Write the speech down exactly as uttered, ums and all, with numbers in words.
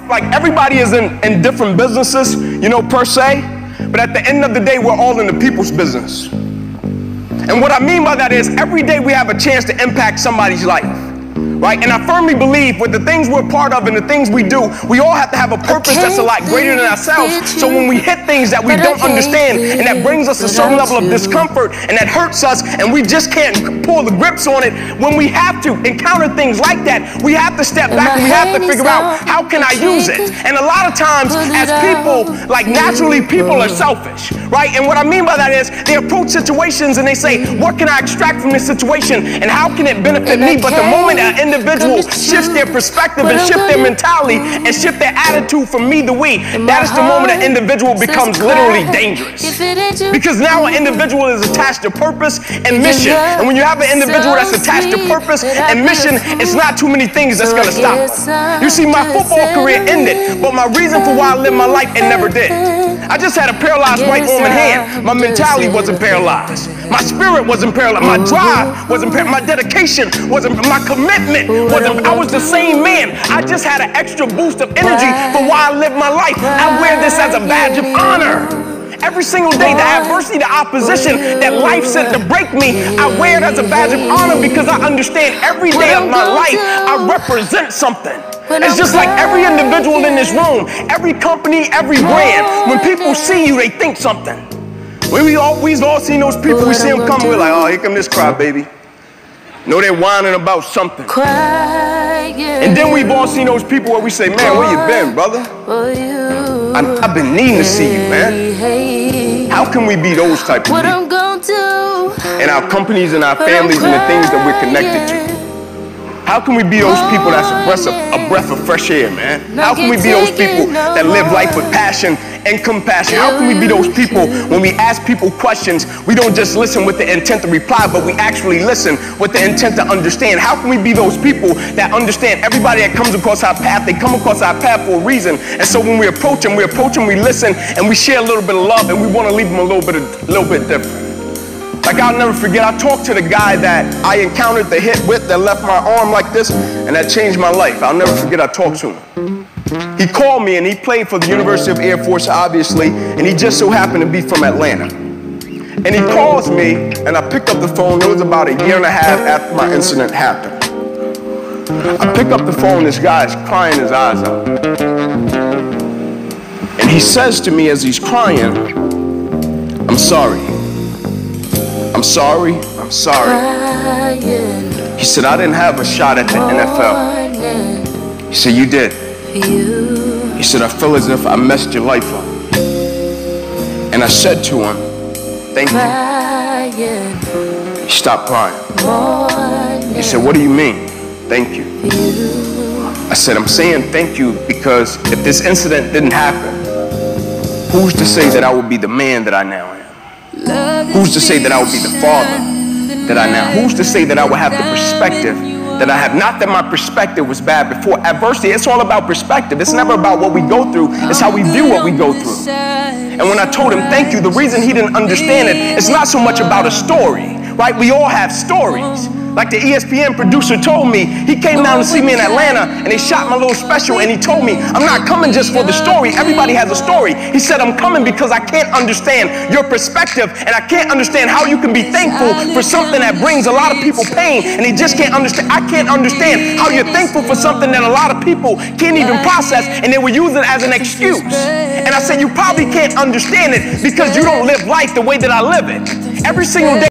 like everybody is in, in different businesses, you know, per se, but at the end of the day, we're all in the people's business. And what I mean by that is every day we have a chance to impact somebody's life, right? And I firmly believe with the things we're part of and the things we do, we all have to have a purpose that's a lot greater than ourselves. So when we hit things that we don't understand and that brings us a certain level of discomfort and that hurts us and we just can't pull the grips on it, when we have to encounter things like that, we have to step back and we have to figure out, how can I use it? And a lot of times as people, like naturally people are selfish, right? And what I mean by that is they approach situations and they say, what can I extract from this situation and how can it benefit me? But the moment an individual shifts their perspective and shift their mentality and shift their attitude from me to we, that is the moment an individual becomes literally dangerous. Because now an individual is attached to purpose and mission. And when you have an individual that's attached to purpose and mission, it's not too many things that's going to stop them. You see, my football career ended, but my reason for why I lived my life, it never did. I just had a paralyzed right arm and hand. My mentality wasn't paralyzed. My spirit wasn't paralyzed. My drive wasn't paralyzed. My dedication wasn't, my commitment wasn't, I was the same man. I just had an extra boost of energy for why I lived my life. I wear this as a badge of honor. Every single day, the adversity, the opposition that life sent to break me, I wear it as a badge of honor because I understand every day of my life, I represent something. It's just like every individual in this room, every company, every brand, when people see you, they think something. We all, we've all seen those people, we see them coming, we're like, oh, here come this crybaby. Know they're whining about something. And then we've all seen those people where we say, man, where you been, brother? I, I've been needing to see you, man. How can we be those type of people in our companies and our families and the things that we're connected to? How can we be those people that's a breath, of, a breath of fresh air, man? How can we be those people that live life with passion and compassion? How can we be those people when we ask people questions, we don't just listen with the intent to reply, but we actually listen with the intent to understand? How can we be those people that understand everybody that comes across our path, they come across our path for a reason. And so when we approach them, we approach them, we listen, and we share a little bit of love, and we want to leave them a little bit, a little bit different. Like I'll never forget, I talked to the guy that I encountered the hit with that left my arm like this, and that changed my life. I'll never forget I talked to him. He called me and he played for the University of Air Force, obviously, and he just so happened to be from Atlanta. And he calls me and I pick up the phone. It was about a year and a half after my incident happened. I pick up the phone, this guy's crying his eyes out. And he says to me as he's crying, I'm sorry. I'm sorry, I'm sorry. He said, I didn't have a shot at the N F L. He said, you did. He said, I feel as if I messed your life up. And I said to him, thank you. He stopped crying. He said, what do you mean? Thank you. I said, I'm saying thank you because if this incident didn't happen, who's to say that I would be the man that I now am? Who's to say that I would be the father that I now? Who's to say that I would have the perspective that I have? Not that my perspective was bad before. Adversity, it's all about perspective. It's never about what we go through. It's how we view what we go through. And when I told him thank you, the reason he didn't understand it, it's not so much about a story, right? We all have stories. Like the E S P N producer told me, he came down to see me in Atlanta and they shot my little special and he told me, I'm not coming just for the story. Everybody has a story. He said, I'm coming because I can't understand your perspective and I can't understand how you can be thankful for something that brings a lot of people pain, and he just can't understand. I can't understand how you're thankful for something that a lot of people can't even process, and they will use it as an excuse. And I said, you probably can't understand it because you don't live life the way that I live it. Every single day